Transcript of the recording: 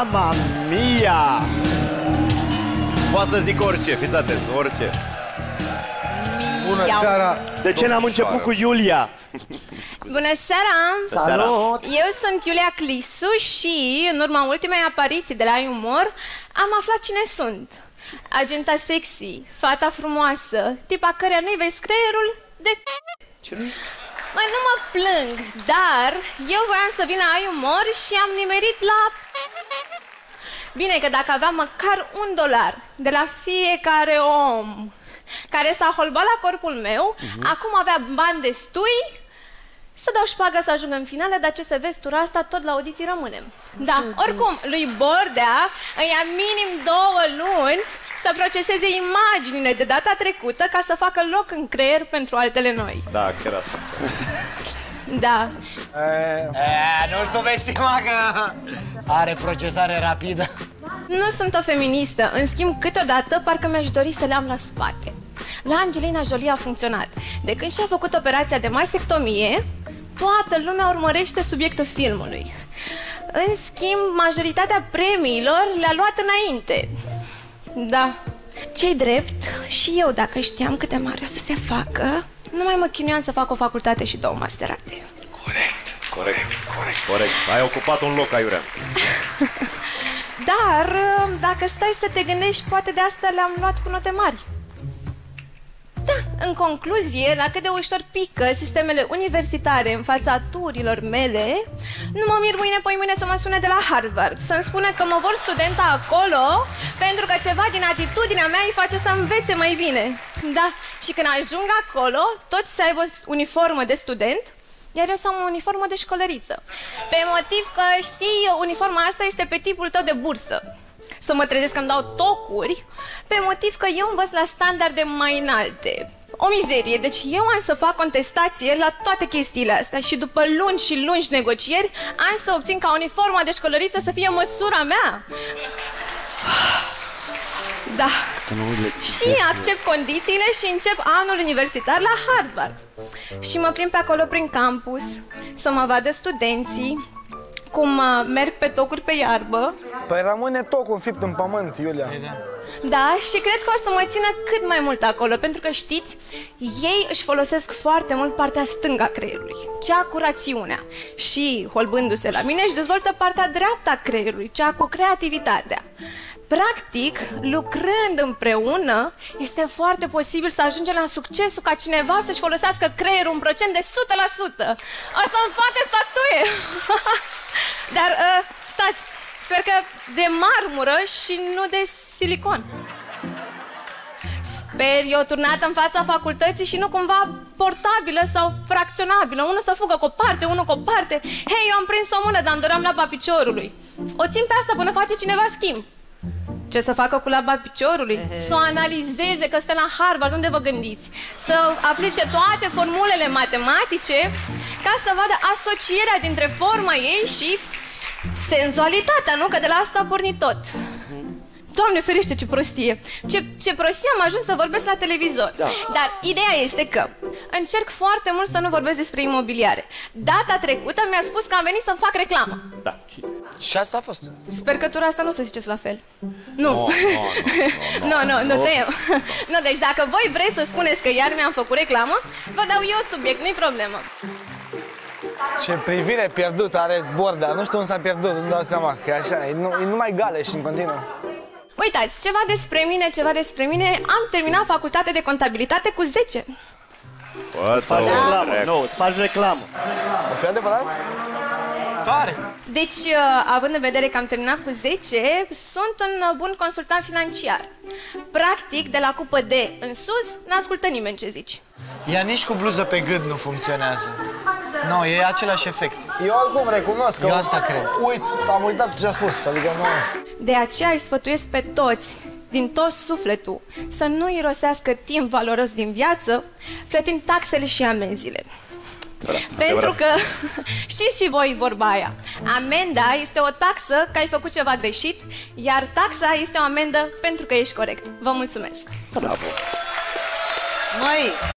Mamma mia! Poate să zic orice, fiți atenți, orice. Bună seara! De ce n-am început cu Iulia? Bună seara! Salut! Eu sunt Iulia Clisu și, în urma ultimei apariții de la Umor, am aflat cine sunt. Agenta sexy, fata frumoasă, tipa căreia nu-i vezi creierul de... Ce? Măi, nu mă plâng, dar eu voiam să vin la Umor și am nimerit la... Bine, că dacă aveam măcar $1 de la fiecare om care s-a holbat la corpul meu, acum avea bani destui să dau șpagă să ajung în finală, dar ce să vezi, tura asta tot la audiții rămânem. Da, oricum, lui Bordea îi ia minim 2 luni să proceseze imaginile de data trecută ca să facă loc în creier pentru altele noi. Da, chiar asta. Da. Nu-l subestima că are procesare rapidă. Nu sunt o feministă, în schimb, câteodată parcă mi-aș dori să le am la spate. La Angelina Jolie a funcționat. De când și-a făcut operația de mastectomie, toată lumea urmărește subiectul filmului. În schimb, majoritatea premiilor le-a luat înainte. Da. Ce-i drept, și eu, dacă știam cât de mare o să se facă, nu mai mă chinuiam să fac o facultate și 2 masterate. Corect. Ai ocupat un loc, aiurea. Dar, dacă stai să te gândești, poate de asta le-am luat cu note mari. Da, în concluzie, la cât de ușor pică sistemele universitare în fața turilor mele, nu mă mir mâine să mă sune de la Harvard să-mi spune că mă vor studenta acolo pentru că ceva din atitudinea mea îi face să învețe mai bine. Da, și când ajung acolo, toți să aibă uniformă de student, iar eu să am o uniformă de școlăriță. Pe motiv că, știi, uniforma asta este pe tipul tău de bursă. Să mă trezesc că-mi dau tocuri, pe motiv că eu învăț la standarde mai înalte. O mizerie, deci eu am să fac contestație la toate chestiile astea și după lungi și lungi negocieri am să obțin ca uniforma de școlăriță să fie măsura mea. Da. Și accept condițiile și încep anul universitar la Harvard. Și mă plimb pe acolo prin campus să mă vadă studenții cum merg pe tocuri pe iarbă. Păi rămâne tocul înfipt în pământ, Iulia. Da, și cred că o să mă țină cât mai mult acolo, pentru că, știți, ei își folosesc foarte mult partea stângă a creierului, cea cu rațiunea. Și, holbându-se la mine, își dezvoltă partea dreaptă a creierului, cea cu creativitatea. Practic, lucrând împreună, este foarte posibil să ajungem la succesul ca cineva să-și folosească creierul în procent de 100%. O să-mi facă statuie! Dar, stați, sper că de marmură și nu de silicon. Sper eu turnată în fața facultății și nu cumva portabilă sau fracționabilă. Unul să fugă cu o parte, unul cu o parte. Hei, eu am prins o mână, dar îmi doream laba piciorului. O țin pe asta până face cineva schimb. Ce să facă cu laba piciorului? Să o analizeze, că stă la Harvard, unde vă gândiți? Să aplice toate formulele matematice ca să vadă asocierea dintre forma ei și senzualitatea, nu? Că de la asta a pornit tot. Doamne ferește, ce prostie! Ce prostie am ajuns să vorbesc la televizor. Da. Dar ideea este că încerc foarte mult să nu vorbesc despre imobiliare. Data trecută mi-a spus că am venit să-mi fac reclamă. Da. Și asta a fost. Sper că tura asta nu o să ziceți la fel. Nu. Nu, tăiem. Nu, deci dacă voi vreți să spuneți că iar mi-am făcut reclamă, vă dau eu subiect, nu-i problemă. Ce privire pierdută are Bordea. Nu știu unde s-a pierdut, nu-mi dau seama. Că așa, e numai gale și în continuu. Uitați, ceva despre mine. Am terminat facultate de contabilitate cu 10. Îți faci reclamă. Nu, îți faci reclamă. O fi adevărat? Tare! Deci, având în vedere că am terminat cu 10, sunt un bun consultant financiar. Practic, de la cupă D în sus, n-ascultă nimeni ce zici. Ea nici cu bluză pe gât nu funcționează. Nu, e același efect. Eu oricum recunosc că... Eu asta cred. Uite, am uitat ce a spus, adică nu... De aceea îi sfătuiesc pe toți, din tot sufletul, să nu irosească timp valoros din viață, plătind taxele și amenziile. Pentru că, știți și voi vorba aia, amenda este o taxă că ai făcut ceva greșit, iar taxa este o amendă pentru că ești corect. Vă mulțumesc! Bravo! Măi,